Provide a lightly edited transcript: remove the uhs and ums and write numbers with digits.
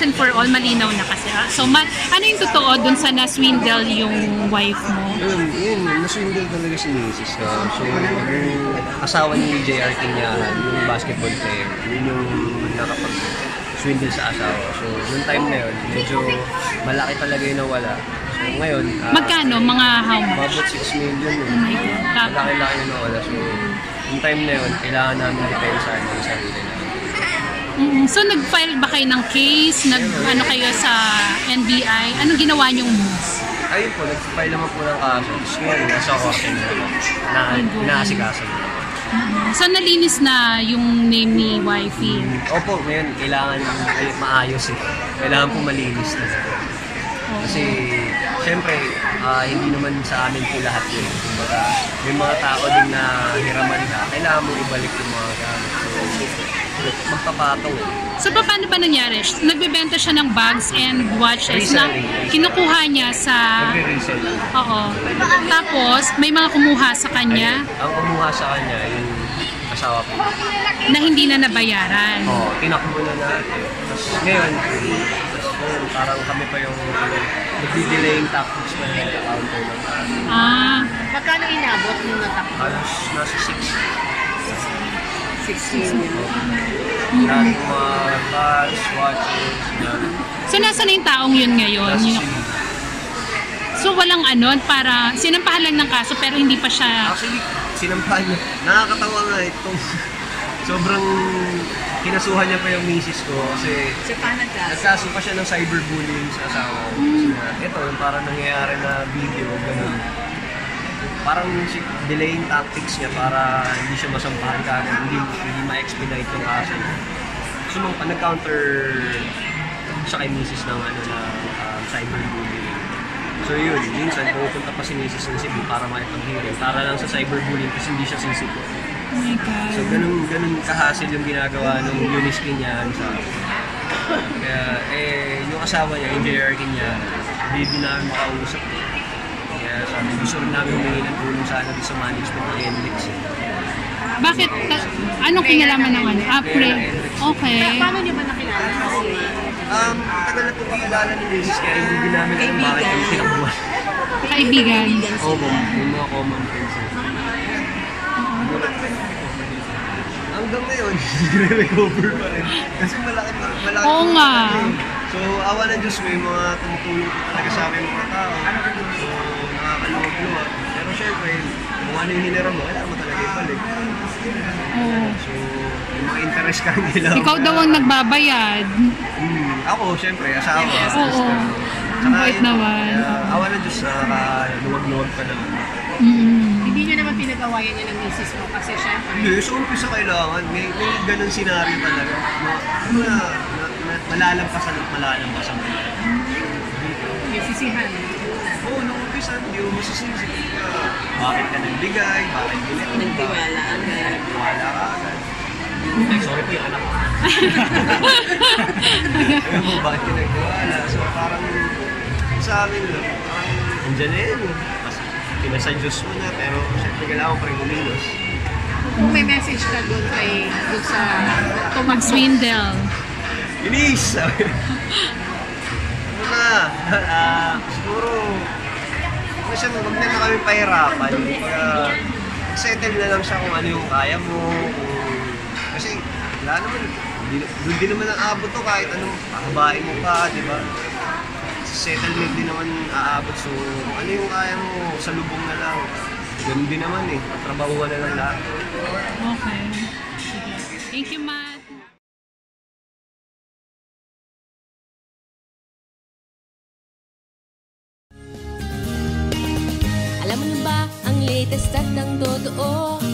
once and for all, malinaw na kasi. So, ano yung totoo dun sa na-swindle yung wife mo? Yun, na-swindle talaga si Misis. So, yung asawa ni JR Kinyahan, yung basketball player, yun yung nakapag-swindle sa asawa. So, yung time na yun, medyo malaki talaga yung nawala. So, ngayon, magkano? Mga how much? About 6 million yun. Malaki-laki yung nawala. So, yung time na yun, kailangan namin depensahan yung sarili namin. So, nag-file ba kayo ng case? Ano kayo sa NBI? Anong ginawa niyong moves? Ayun po, nag-file naman po ng kaso. Ngayon, nasa court na naasikaso. So, nalinis na yung name ni wifey? Opo, ngayon, kailangan maayos eh. Kailangan po malinis na. Kasi, syempre, hindi naman sa amin po lahat yun. May mga tao din na hiraman ka, kailangan mo ibalik yung mga gamit. So, magpapatong eh. So, paano ba nangyari? Nagbebenta siya ng bags and watches na kinukuha niya sa... Nagre-resell. Oo. Tapos, may mga kumuha sa kanya? Ang kumuha sa kanya, yung asawa ko. Na hindi na nabayaran? Oo, tinakbo na natin. Tapos ngayon, parang kami pa yung nagdi-delaying tactics pa yung counter ng Magkano inabot nung natakbo? halos nasa 6 million. Lahat ng mga bags, watches, So, nasa na yung taong yun ngayon? So, walang para sinampahan lang ng kaso pero hindi pa siya... Actually, sinampahan niya. Nakakatawa nga itong sobrang kinasuhan niya pa yung misis ko kasi nagkaso pa siya ng cyberbullying sa asawa ko. Ito, yung parang nangyayari na video, ganun. Parang delaying tactics niya para hindi siya masampahan kagad, hindi ma-expedite yung kaso niya. So, nag-counter siya kay misis ng cyberbullying. So yun, minsan pupunta pa si misis ng Cebu para makipag-hearing, para lang sa cyberbullying kasi hindi siya sisip. Oh my God. So ganun kahasil yung ginagawa ng Eunice Kinyahan sa kaya yung asawa niya, yung JR Kinyahan, hindi din namin makausap. Kaya sabi, gusto rin namin humingi ng tulong sana sa management ng NLEX. Bakit? Anong kinalaman ng Okay. Paano niyo ba nakilala kasi? Tagal na po kakilala ni Misis kaya hindi din namin alam bakit kami tinakbuhan. Kaibigan? Oo, yung mga common friends. Hanggang ngayon, nire-recover pa rin. Kasi malaki. Oo nga. So, awa ng Diyos, may mga tumutulong po talaga sa amin mga tao. So, nakakaluwag-luwag. Pero syempre, kung ano yung hinira mo, kailangan mo talaga ibalik. So, yung mga interest ka nila. Ikaw daw ang nagbabayad. Ako, syempre, asawa. Oo. Ang bait naman. Awa ng Diyos, nakakaluwag-luwag pa naman. Hindi nyo naman pinag-awayan niya ng misis mo kasi syempre. Hindi, so umpisa kailangan. May ganun scenario talaga. Malalampasan at malalampasan. May sisihan. Oo, nung umpisa, hindi mo masisisi. Bakit ka nagbigay? Bakit bilit? Nagtiwala agad. Nagtiwala ka agad. Sorry po yung anak ko. Ayun mo, bakit ka nagtiwala? So parang sa amin lang, parang andyan na yun. Pinasa Diyos mo na, pero syempre kailangan pa rin kumilos. Kung may message ka doon sa Mag-swindle. Inis! Sabi. Siguro, huwag na kami pahirapan. Settle na lang siya kung ano yung kaya mo. Kasi, wala naman. Doon din naman ang abot to kahit anong pahabain mo pa, di ba? Settlement din naman aabot. So, ano yung kaya mo, sa lubong na lang. Ganun din naman eh. Trabahuan na lang lahat. Okay. Thank you, Matt. Alam mo na ba ang latest at ang totoo?